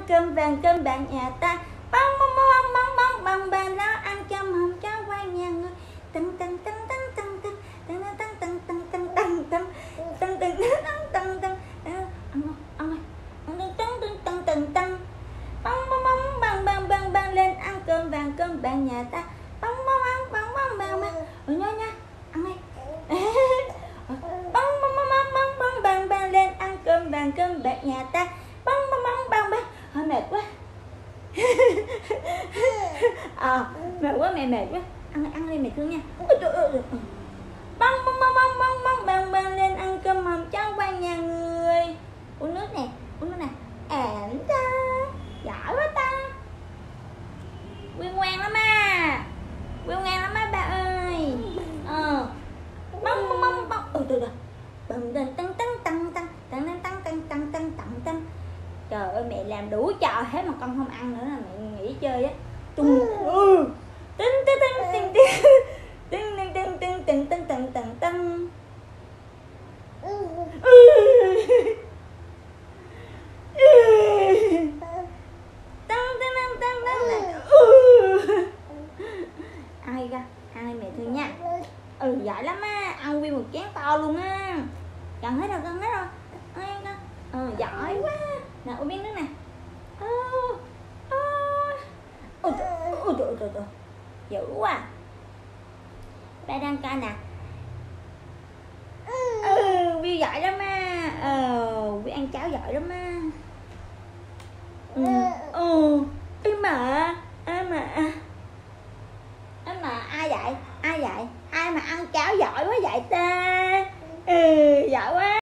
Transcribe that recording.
cơm bạn nhà ta. Bông bông bông bông bông bông bà nó ăn cơm hồng cháu qua nhà người. Tưng tưng tưng tưng tưng tưng tưng tưng tưng tưng tưng tưng tưng tưng tưng tưng tưng bông lên ăn cơm bạn nhà ta. Bông nhá nhá ăn đi. Bông lên ăn cơm bạn nhà ta. Bông hơi mệt quá. Mệt quá mẹ mệt quá. Ăn đi mẹ thương nha. Bông lên ăn cơm hồng cháu qua nhà người. Uống nước nè. Ta giỏi quá ta. Quyên ngoan lắm à. Bà ơi. Bông. Từ. Tăng. Trời ơi mẹ làm đủ trò hết mà con không ăn nữa là mẹ nghỉ chơi á. Ai ra ăn đi mẹ thương nha. Giỏi lắm á, ăn nguyên một chén to luôn á. Gần hết rồi. Giỏi quá. Nè uống miếng nước nè. Trời. Dữ quá. Ba đang coi nè. Viu giỏi lắm á. Viu ăn cháo giỏi lắm á.